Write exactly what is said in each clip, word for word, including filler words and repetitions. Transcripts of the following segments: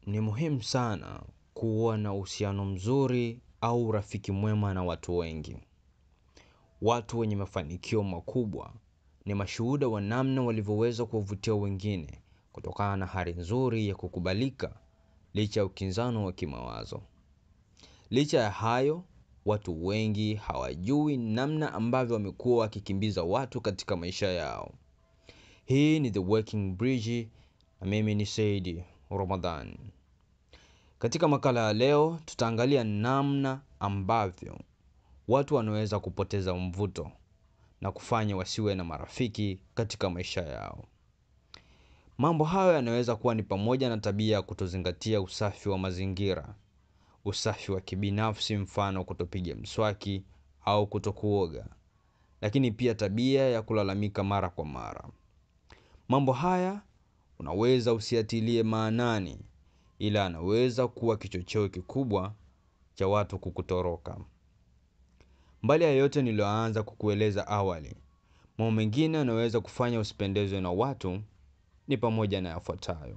Ni muhimu sana kuwa na uhusiano mzuri au urafiki mwema na watu wengi. Watu wenye mafanikio makubwa ni mashuhuda wa namna walivyoweza kuwavutia wengine kutokana na hali nzuri ya kukubalika licha ya ukinzano wa kimawazo. Licha ya hayo, watu wengi hawajui namna ambavyo wamekuwa wakikimbiza watu katika maisha yao. Hii ni The Working Bridge na mimi ni Saidi Ramadan. Katika makala ya leo, tutaangalia namna ambavyo watu wanaweza kupoteza mvuto na kufanya wasiwe na marafiki katika maisha yao. Mambo hayo yanaweza kuwa ni pamoja na tabia ya kutozingatia usafi wa mazingira, usafi wa kibinafsi, mfano kutopiga mswaki au kutokuoga, lakini pia tabia ya kulalamika mara kwa mara. Mambo haya unaweza usiatilie maanani, ila anaweza kuwa kichocheo kikubwa cha watu kukutoroka. Mbali ya yote niliyoanza kukueleza awali, mambo mengine yanaweza kufanya usipendezwe na watu ni pamoja na yafuatayo.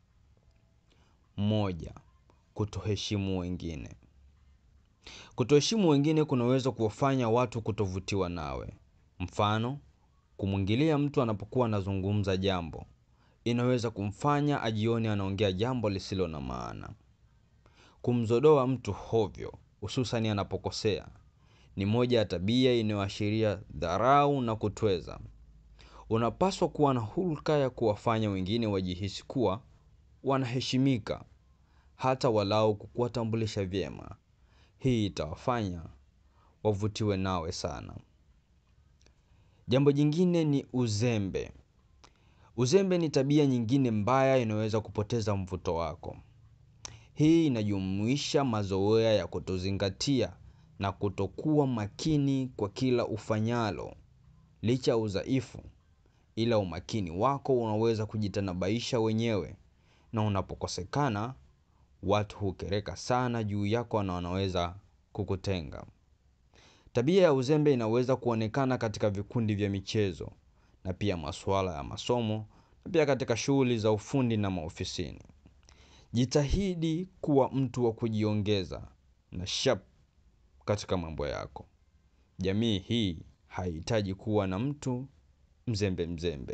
Moja, kutoheshimu wengine. Kutoheshimu wengine kunaweza kuwafanya watu kutovutiwa nawe. Mfano, kumwingilia mtu anapokuwa anazungumza jambo inaweza kumfanya ajione anaongea jambo lisilo na maana. Kumzodoa mtu hovyo, hususan anapokosea, ni moja ya tabia inayoashiria dharau na kutweza. Unapaswa kuwa na hulka ya kuwafanya wengine wajihisi kuwa wanaheshimika, hata walau kukuwatambulisha vyema. Hii itawafanya wavutiwe nawe sana. Jambo jingine ni uzembe. Uzembe ni tabia nyingine mbaya inaweza kupoteza mvuto wako. Hii inajumuisha mazoea ya kutozingatia na kutokuwa makini kwa kila ufanyalo. Licha udhaifu, ila umakini wako unaweza kujitanabaisha wenyewe, na unapokosekana watu hukereka sana juu yako na wanaweza kukutenga. Tabia ya uzembe inaweza kuonekana katika vikundi vya michezo na pia masuala ya masomo na pia katika shughuli za ufundi na maofisini. Jitahidi kuwa mtu wa kujiongeza na sharp katika mambo yako. Jamii hii haihitaji kuwa na mtu mzembe mzembe.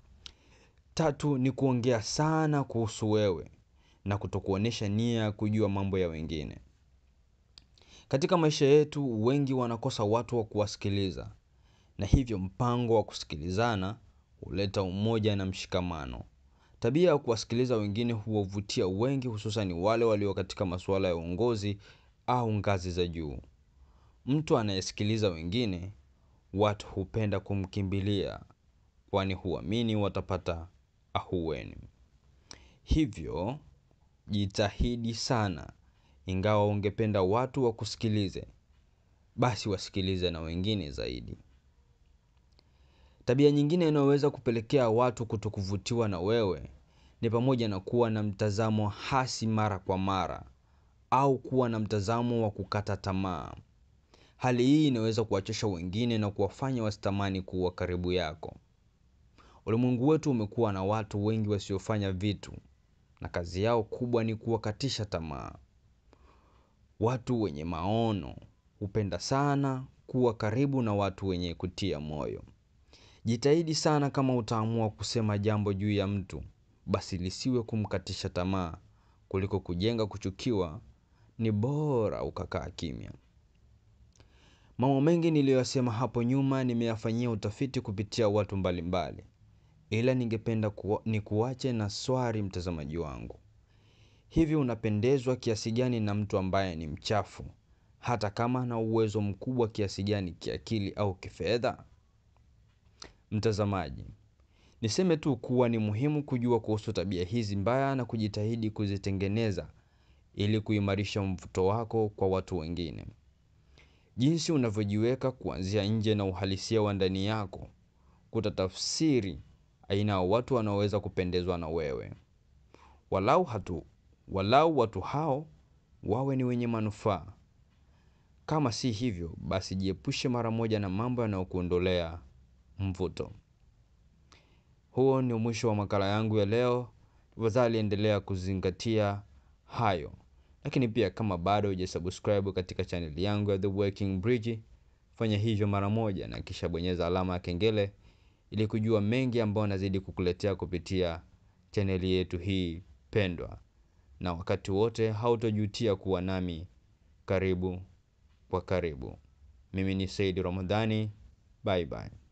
Tatu ni kuongea sana kuhusu wewe na kutokuonesha nia ya kujua mambo ya wengine. Katika maisha yetu wengi wanakosa watu wa kuwasikiliza, na hivyo mpango wa kusikilizana huleta umoja na mshikamano. Tabia ya kuwasikiliza wengine huwavutia wengi, hususan wale walio katika masuala ya uongozi au ngazi za juu. Mtu anayesikiliza wengine, watu hupenda kumkimbilia, kwani huamini watapata ahueni. Hivyo, jitahidi sana, ingawa ungependa watu wakusikilize, basi wasikilize na wengine zaidi. Tabia nyingine inayoweza kupelekea watu kutokuvutiwa na wewe ni pamoja na kuwa na mtazamo hasi mara kwa mara au kuwa na mtazamo wa kukata tamaa. Hali hii inaweza kuwachosha wengine na kuwafanya wasitamani kuwa karibu yako. Ulimwengu wetu umekuwa na watu wengi wasiofanya vitu, na kazi yao kubwa ni kuwakatisha tamaa. Watu wenye maono hupenda sana kuwa karibu na watu wenye kutia moyo. Jitahidi sana kama utaamua kusema jambo juu ya mtu, basi lisiwe kumkatisha tamaa. Kuliko kujenga kuchukiwa, ni bora ukakaa kimya. Mambo mengi niliyosema hapo nyuma nimeyafanyia utafiti kupitia watu mbalimbali. Ila ningependa kuwa, ni kuache na swali mtazamaji wangu. Hivi unapendezwa kiasi gani na mtu ambaye ni mchafu, hata kama ana uwezo mkubwa kiasi gani kiakili au kifedha? Mtazamaji, niseme tu kuwa ni muhimu kujua kuhusu tabia hizi mbaya na kujitahidi kuzitengeneza ili kuimarisha mvuto wako kwa watu wengine. Jinsi unavyojiweka kuanzia nje na uhalisia wa ndani yako kutatafsiri aina ya watu wanaoweza kupendezwa na wewe. Walau hatu, walau watu hao wawe ni wenye manufaa. Kama si hivyo, basi jiepushe mara moja na mambo yanayokuondolea mvuto. Huo ni mwisho wa makala yangu ya leo. Tafadhali endelea kuzingatia hayo. Lakini pia kama bado hujasubscribe katika channel yangu ya The Working Bridge, fanya hivyo mara moja na kisha bonyeza alama ya kengele ili kujua mengi ambayo nazidi kukuletea kupitia channel yetu hii pendwa. Na wakati wote hautojutia kuwa nami karibu kwa karibu. Mimi ni Said Ramadhani. Bye bye.